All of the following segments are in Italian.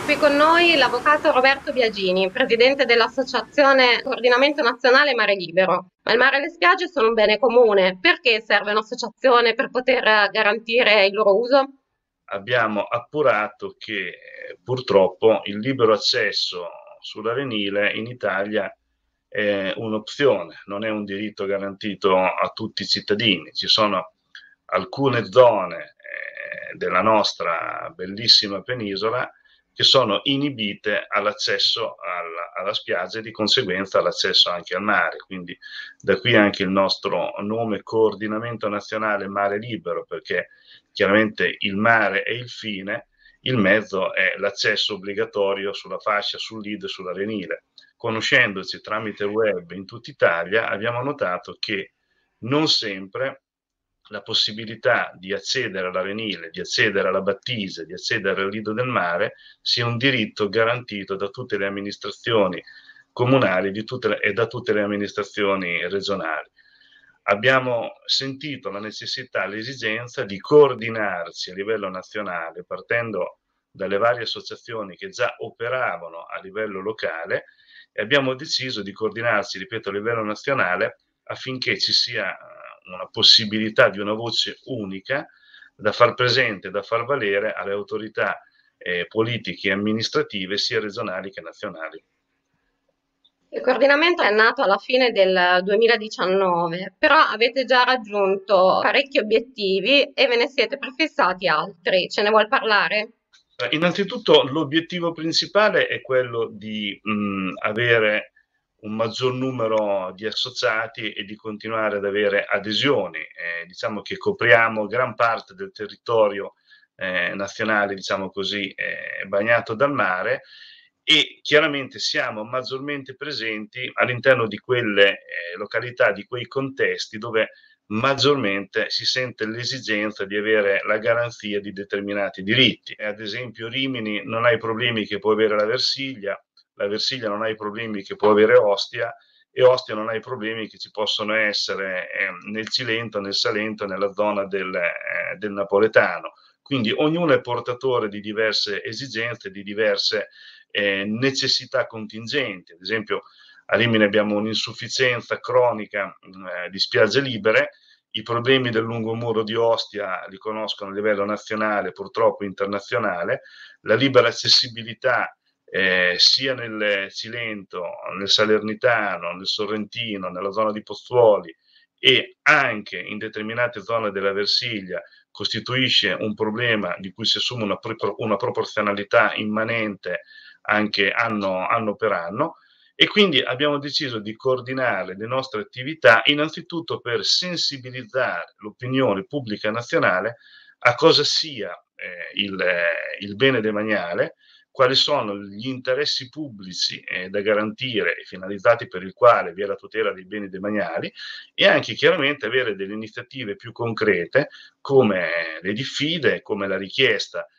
Qui con noi l'avvocato Roberto Biagini, presidente dell'Associazione Coordinamento Nazionale Mare Libero. Ma il mare e le spiagge sono un bene comune. Perché serve un'associazione per poter garantire il loro uso? Abbiamo appurato che purtroppo il libero accesso sull'arenile in Italia è un'opzione, non è un diritto garantito a tutti i cittadini. Ci sono alcune zone della nostra bellissima penisola che sono inibite all'accesso alla spiaggia e di conseguenza all'accesso anche al mare. Quindi da qui anche il nostro nome Coordinamento Nazionale Mare Libero, perché chiaramente il mare è il fine, il mezzo è l'accesso obbligatorio sulla fascia, sul lido e sull'arenile. Conoscendoci tramite web in tutta Italia, abbiamo notato che non sempre la possibilità di accedere all'arenile, di accedere alla battise, di accedere al lido del mare sia un diritto garantito da tutte le amministrazioni comunali e da tutte le amministrazioni regionali. Abbiamo sentito la necessità, l'esigenza di coordinarci a livello nazionale, partendo dalle varie associazioni che già operavano a livello locale, e abbiamo deciso di coordinarci, ripeto, a livello nazionale affinché ci sia una possibilità di una voce unica da far presente, da far valere alle autorità politiche e amministrative sia regionali che nazionali. Il coordinamento è nato alla fine del 2019, però avete già raggiunto parecchi obiettivi e ve ne siete prefissati altri. Ce ne vuol parlare? Innanzitutto l'obiettivo principale è quello di avere un maggior numero di associati e di continuare ad avere adesioni. Diciamo che copriamo gran parte del territorio nazionale, diciamo così, bagnato dal mare, e chiaramente siamo maggiormente presenti all'interno di quelle località, di quei contesti dove maggiormente si sente l'esigenza di avere la garanzia di determinati diritti. Ad esempio Rimini non ha i problemi che può avere la Versilia non ha i problemi che può avere Ostia, e Ostia non ha i problemi che ci possono essere nel Cilento, nel Salento, nella zona del Napoletano. Quindi ognuno è portatore di diverse esigenze, di diverse necessità contingenti. Ad esempio a Rimini abbiamo un'insufficienza cronica di spiagge libere. I problemi del lungomuro di Ostia li conoscono a livello nazionale, purtroppo internazionale. La libera accessibilità sia nel Cilento, nel Salernitano, nel Sorrentino, nella zona di Pozzuoli e anche in determinate zone della Versilia costituisce un problema di cui si assume una proporzionalità immanente anche anno per anno. E quindi abbiamo deciso di coordinare le nostre attività innanzitutto per sensibilizzare l'opinione pubblica nazionale a cosa sia il bene demaniale, quali sono gli interessi pubblici da garantire e finalizzati per il quale vi è la tutela dei beni demaniali, e anche chiaramente avere delle iniziative più concrete come le diffide, come la richiesta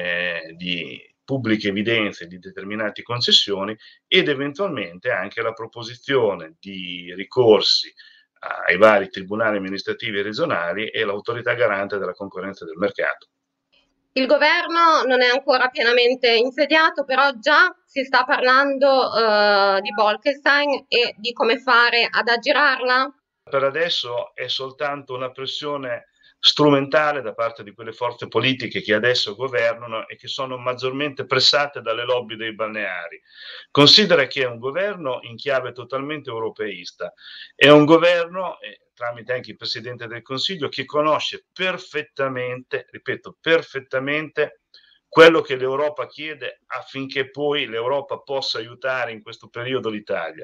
di pubbliche evidenze di determinate concessioni ed eventualmente anche la proposizione di ricorsi ai vari tribunali amministrativi regionali e l'autorità garante della concorrenza e del mercato. Il governo non è ancora pienamente insediato, però già si sta parlando di Bolkestein e di come fare ad aggirarla. Per adesso è soltanto una pressione strumentale da parte di quelle forze politiche che adesso governano e che sono maggiormente pressate dalle lobby dei balneari. Considera che è un governo in chiave totalmente europeista, è un governo, tramite anche il Presidente del Consiglio, che conosce perfettamente, ripeto, perfettamente quello che l'Europa chiede affinché poi l'Europa possa aiutare in questo periodo l'Italia.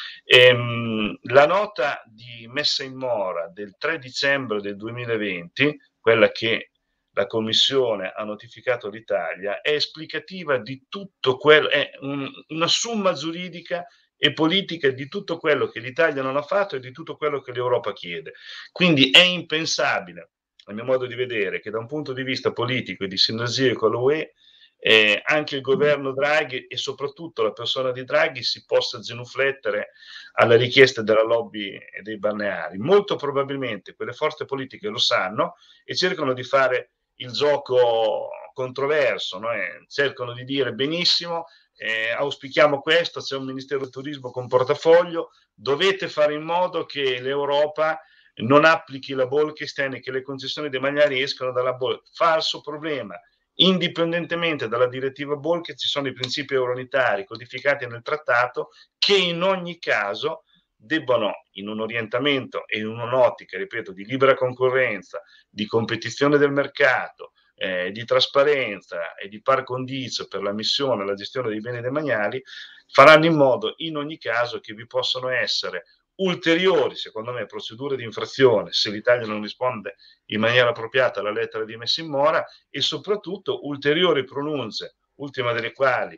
La nota di messa in mora del 3 dicembre del 2020, quella che la Commissione ha notificato all'Italia, è esplicativa di tutto quello, è una summa giuridica e politica di tutto quello che l'Italia non ha fatto e di tutto quello che l'Europa chiede. Quindi è impensabile, a mio modo di vedere, che da un punto di vista politico e di sinergie con l'UE anche il governo Draghi e soprattutto la persona di Draghi si possa genuflettere alle richieste della lobby e dei balneari. Molto probabilmente quelle forze politiche lo sanno e cercano di fare il gioco controverso, no? Cercano di dire benissimo, auspichiamo questo, c'è un Ministero del Turismo con portafoglio, dovete fare in modo che l'Europa non applichi la Bolkestein e che le concessioni demaniali escano dalla Bolkestein. Falso problema. Indipendentemente dalla direttiva Bolkestein ci sono i principi eurounitari codificati nel trattato che in ogni caso debbono, in un orientamento e in un'ottica, ripeto, di libera concorrenza, di competizione del mercato, di trasparenza e di par condicio per la missione e la gestione dei beni demaniali, faranno in modo in ogni caso che vi possano essere ulteriori, secondo me, procedure di infrazione se l'Italia non risponde in maniera appropriata alla lettera di messa in mora, e soprattutto ulteriori pronunce, ultima delle quali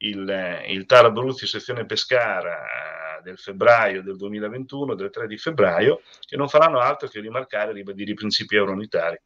il TAR Abruzzi sezione Pescara del febbraio del 2021, del 3 di febbraio, che non faranno altro che rimarcare e ribadire i principi eurounitari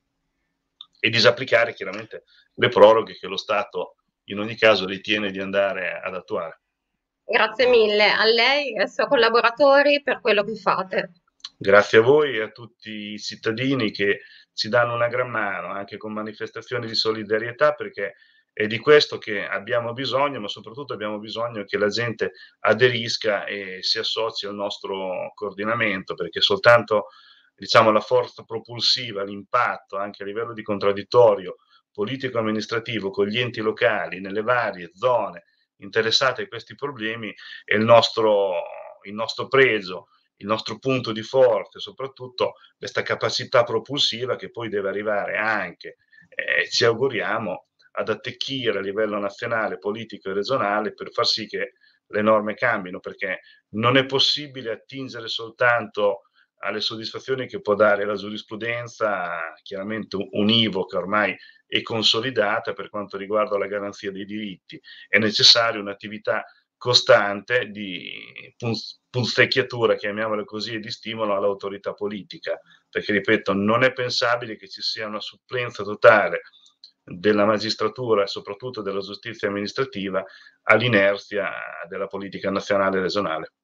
e disapplicare chiaramente le proroghe che lo Stato in ogni caso ritiene di andare ad attuare. Grazie mille a lei e ai suoi collaboratori per quello che fate. Grazie a voi e a tutti i cittadini che ci danno una gran mano, anche con manifestazioni di solidarietà, perché è di questo che abbiamo bisogno, ma soprattutto abbiamo bisogno che la gente aderisca e si associ al nostro coordinamento, perché soltanto, diciamo, la forza propulsiva, l'impatto anche a livello di contraddittorio politico-amministrativo con gli enti locali nelle varie zone interessate a questi problemi è il nostro pregio, il nostro punto di forza, soprattutto questa capacità propulsiva che poi deve arrivare anche, ci auguriamo, ad attecchire a livello nazionale, politico e regionale per far sì che le norme cambino, perché non è possibile attingere soltanto alle soddisfazioni che può dare la giurisprudenza, chiaramente univoca ormai e consolidata per quanto riguarda la garanzia dei diritti. È necessaria un'attività costante di punzecchiatura, chiamiamola così, e di stimolo all'autorità politica, perché ripeto, non è pensabile che ci sia una supplenza totale della magistratura e soprattutto della giustizia amministrativa all'inerzia della politica nazionale e regionale.